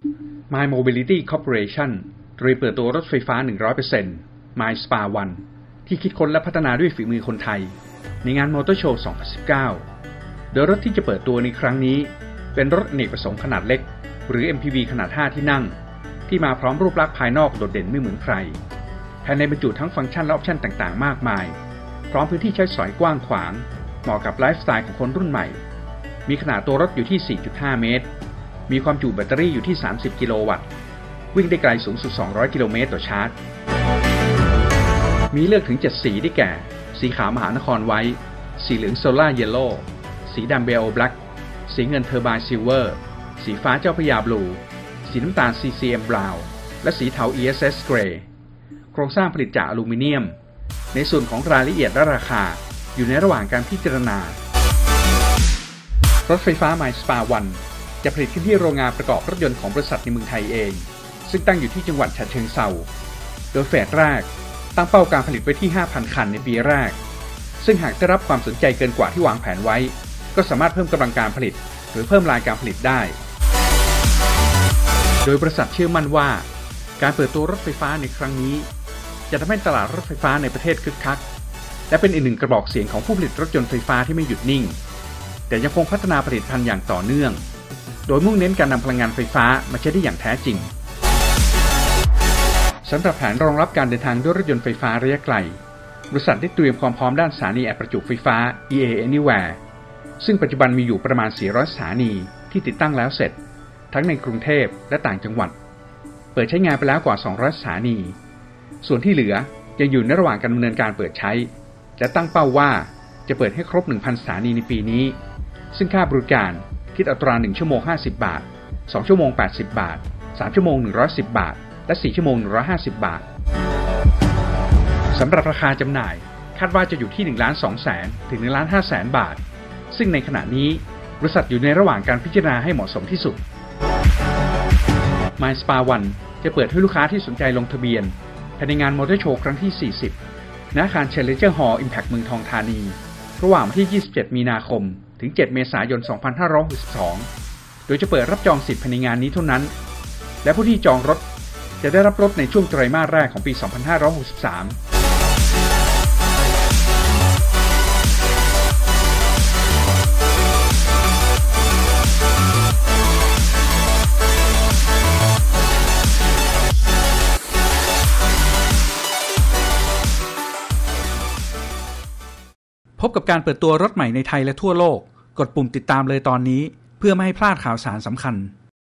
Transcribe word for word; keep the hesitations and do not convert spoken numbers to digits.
My Mobility Corporation เตรียมเปิดตัวรถไฟฟ้า หนึ่งร้อยเปอร์เซ็นต์ MySpa One ที่คิดค้นและพัฒนาด้วยฝีมือคนไทยในงานมอเตอร์โชว์ สองพันสิบเก้า โดยรถที่จะเปิดตัวในครั้งนี้เป็นรถอเนกประสงค์ขนาดเล็กหรือ เอ็ม พี วี ขนาด ห้า ที่นั่งที่มาพร้อมรูปลักษณ์ภายนอกโดดเด่นไม่เหมือนใครภายในบรรจุทั้งฟังก์ชันและออปชั่นต่างๆมากมายพร้อมพื้นที่ใช้สอยกว้างขวางเหมาะกับไลฟ์สไตล์ของคนรุ่นใหม่มีขนาดตัวรถอยู่ที่ สี่จุดห้า เมตรมีความจุแบตเตอรี่อยู่ที่ สามสิบ กิโลวัตต์วิ่งได้ไกลสูงสุด สองร้อย กิโลเมตรต่อชาร์จมีเลือกถึง เจ็ด สีได้แก่สีขาวมหานครไว้สีเหลืองโซล่าเยลโล่สีดำเบลแบล็กสีเงินเทอร์ไบซิลเวอร์สีฟ้าเจ้าพระยาบลูสีน้ำตาล ซี ซี เอ็ม บราวน์และสีเทา อี เอส เอส Grey โครงสร้างผลิตจากอลูมิเนียมในส่วนของรายละเอียดและราคาอยู่ในระหว่างการพิจารณารถไฟฟ้า MySpa One จะผลิตขึ้นที่โรงงานประกอบรถยนต์ของบริษัทในเมืองไทยเองซึ่งตั้งอยู่ที่จังหวัดฉะเชิงเทราโดยเฟสแรกตั้งเป้าการผลิตไว้ที่ ห้าพัน คันในปีแรกซึ่งหากได้รับความสนใจเกินกว่าที่วางแผนไว้ก็สามารถเพิ่มกำลังการผลิตหรือเพิ่มรายการผลิตได้โดยบริษัทเชื่อมั่นว่าการเปิดตัวรถไฟฟ้าในครั้งนี้จะทำให้ตลาดรถไฟฟ้าในประเทศคึกคักและเป็นอีกหนึ่งกระบอกเสียงของผู้ผลิตรถยนต์ไฟฟ้าที่ไม่หยุดนิ่งแต่ยังคงพัฒนาผลิตภัณฑ์อย่างต่อเนื่องโดยมุ่งเน้นการนำพลังงานไฟฟ้ามาใช้ได้อย่างแท้จริงสำหรับแผนรองรับการเดินทางด้วยรถยนต์ไฟฟ้าระยะไกลบริษัทได้เตรียมความพร้อมด้านสถานีอัดประจุไฟฟ้า อี เอ Anywhere ซึ่งปัจจุบันมีอยู่ประมาณ สี่ร้อย สถานีที่ติดตั้งแล้วเสร็จทั้งในกรุงเทพและต่างจังหวัดเปิดใช้งานไปแล้วกว่า สองร้อย สถานีส่วนที่เหลือยังอยู่ในระหว่างการดำเนินการเปิดใช้และตั้งเป้าว่าจะเปิดให้ครบ หนึ่งพัน สถานีในปีนี้ซึ่งค่าบริการคิดอัตราหนึ่งชั่วโมงห้าสิบบาทสองชั่วโมงแปดสิบบาทสามชั่วโมงหนึ่งร้อยสิบบาทและสี่ชั่วโมงหนึ่งร้อยห้าสิบบาทสำหรับราคาจำหน่ายคาดว่าจะอยู่ที่ หนึ่งล้านสองแสน ถึง หนึ่งล้านห้าแสน บาทซึ่งในขณะนี้บริษัทอยู่ในระหว่างการพิจารณาให้เหมาะสมที่สุด MySpa One จะเปิดให้ลูกค้าที่สนใจลงทะเบียนภายในงานมอเตอร์โชว์ครั้งที่ สี่สิบ ณ อาคาร Challenger Hall Impact เมืองทองธานีระหว่างวันที่ ยี่สิบเจ็ด มีนาคมถึง เจ็ด เมษายน สองพันห้าร้อยหกสิบสอง โดยจะเปิดรับจองสิทธิ์ภายในงานนี้เท่านั้นและผู้ที่จองรถจะได้รับรถในช่วงไตรมาสแรกของปี สองพันห้าร้อยหกสิบสามพบกับการเปิดตัวรถใหม่ในไทยและทั่วโลกกดปุ่มติดตามเลยตอนนี้เพื่อไม่ให้พลาดข่าวสารสำคัญ